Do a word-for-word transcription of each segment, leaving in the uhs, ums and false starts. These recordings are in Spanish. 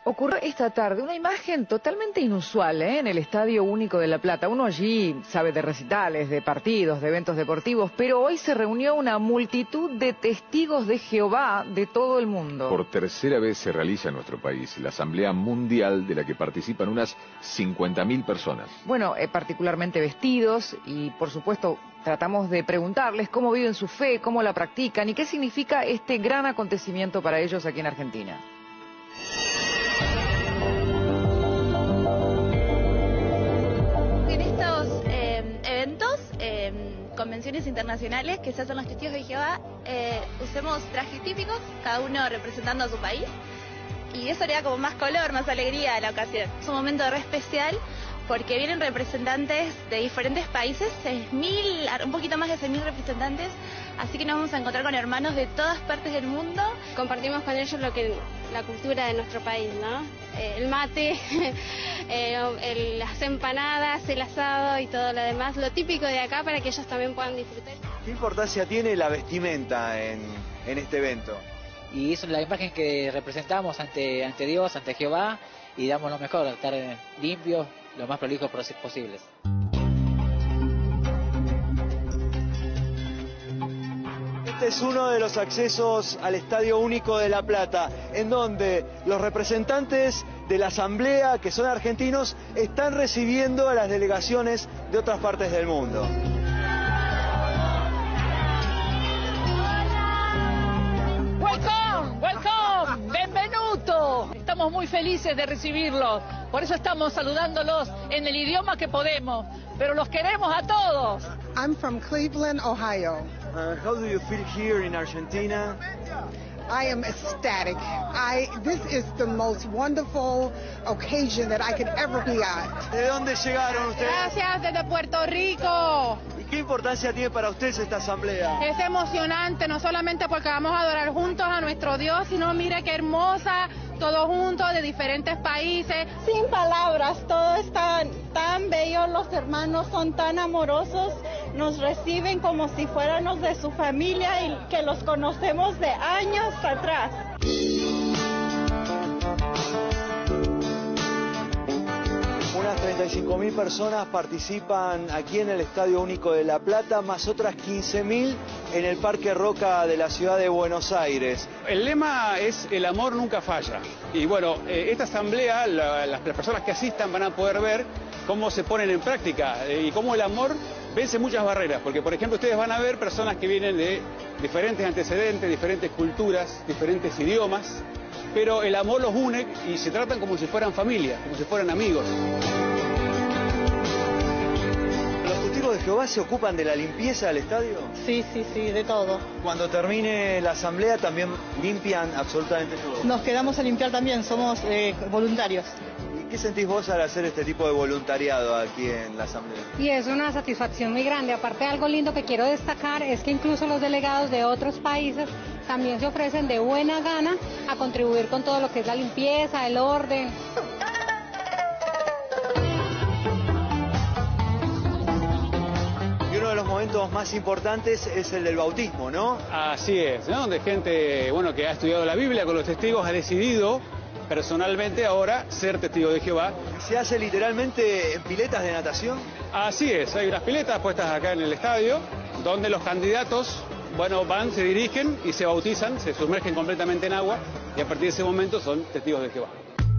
Ocurrió esta tarde una imagen totalmente inusual, ¿eh? En el Estadio Único de La Plata. Uno allí sabe de recitales, de partidos, de eventos deportivos, pero hoy se reunió una multitud de testigos de Jehová de todo el mundo. Por tercera vez se realiza en nuestro país la Asamblea Mundial, de la que participan unas cincuenta mil personas. Bueno, eh, particularmente vestidos y, por supuesto, tratamos de preguntarles cómo viven su fe, cómo la practican y qué significa este gran acontecimiento para ellos aquí en Argentina. En estos eh, eventos, eh, convenciones internacionales que se hacen los testigos de Jehová, eh, usemos trajes típicos, cada uno representando a su país, y eso le da como más color, más alegría a la ocasión. Es un momento re especial porque vienen representantes de diferentes países, seis mil, un poquito más de seis mil representantes, así que nos vamos a encontrar con hermanos de todas partes del mundo. Compartimos con ellos lo que la cultura de nuestro país, ¿no? Eh, el mate, eh, el, las empanadas, el asado y todo lo demás, lo típico de acá para que ellos también puedan disfrutar. ¿Qué importancia tiene la vestimenta en, en este evento? Y es la imagen que representamos ante, ante Dios, ante Jehová, y damos lo mejor, estar limpios, lo más prolijos posibles. Este es uno de los accesos al Estadio Único de La Plata, en donde los representantes de la Asamblea, que son argentinos, están recibiendo a las delegaciones de otras partes del mundo. Welcome, welcome, benvenuto. Estamos muy felices de recibirlos, por eso estamos saludándolos en el idioma que podemos, pero los queremos a todos. I'm from Cleveland, Ohio. Uh, how do you feel here in Argentina? I am ecstatic. I, this is the most wonderful occasion that I could ever be at. ¿De dónde llegaron ustedes? Gracias, desde Puerto Rico. ¿Y qué importancia tiene para ustedes esta asamblea? Es emocionante, no solamente porque vamos a adorar juntos a nuestro Dios, sino mire qué hermosa, todos juntos de diferentes países. Sin palabras, todo es tan, tan bello, los hermanos son tan amorosos, nos reciben como si fuéramos de su familia y que los conocemos de años atrás. Unas treinta y cinco mil personas participan aquí en el Estadio Único de La Plata, más otras quince mil en el Parque Roca de la ciudad de Buenos Aires. El lema es el amor nunca falla. Y bueno, eh, esta asamblea, la, las, las personas que asistan van a poder ver cómo se ponen en práctica eh, y cómo el amor vence muchas barreras. Porque, por ejemplo, ustedes van a ver personas que vienen de diferentes antecedentes, diferentes culturas, diferentes idiomas, pero el amor los une y se tratan como si fueran familia, como si fueran amigos. ¿Los testigos de Jehová se ocupan de la limpieza del estadio? Sí, sí, sí, de todo. Cuando termine la asamblea también limpian absolutamente todo. Nos quedamos a limpiar también, somos eh, voluntarios. ¿Y qué sentís vos al hacer este tipo de voluntariado aquí en la asamblea? Y es una satisfacción muy grande. Aparte, algo lindo que quiero destacar es que incluso los delegados de otros países también se ofrecen de buena gana a contribuir con todo lo que es la limpieza, el orden. Y uno de los momentos más importantes es el del bautismo, ¿no? Así es, ¿no? Donde gente, bueno, que ha estudiado la Biblia con los testigos ha decidido personalmente ahora ser testigo de Jehová. ¿Se hace literalmente en piletas de natación? Así es, hay unas piletas puestas acá en el estadio donde los candidatos, bueno, van, se dirigen y se bautizan, se sumergen completamente en agua y a partir de ese momento son testigos de Jehová.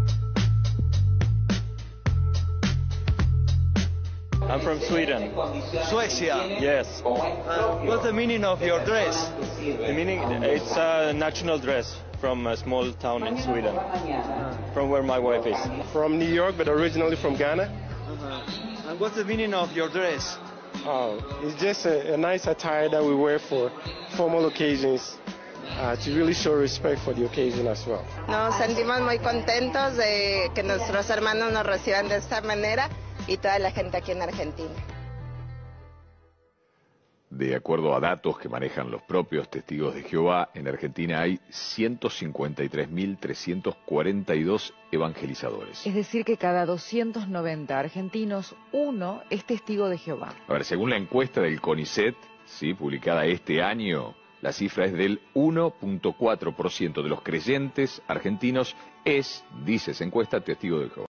I'm from Sweden. Suecia? Yes. Uh, what's the meaning of your dress? The meaning, it's a national dress from a small town in Sweden, from where my wife is. From New York, but originally from Ghana. Uh-huh. And what's the meaning of your dress? Oh, it's just a, a nice attire that we wear for formal occasions, uh, to really show respect for the occasion as well. Nos sentimos muy contentos de que nuestros hermanos nos reciban de esta manera y toda la gente aquí en Argentina. De acuerdo a datos que manejan los propios testigos de Jehová, en Argentina hay ciento cincuenta y tres mil trescientos cuarenta y dos evangelizadores. Es decir, que cada doscientos noventa argentinos, uno es testigo de Jehová. A ver, según la encuesta del CONICET, ¿sí?, publicada este año, La cifra es del uno punto cuatro por ciento de los creyentes argentinos es, dice esa encuesta, testigo de Jehová.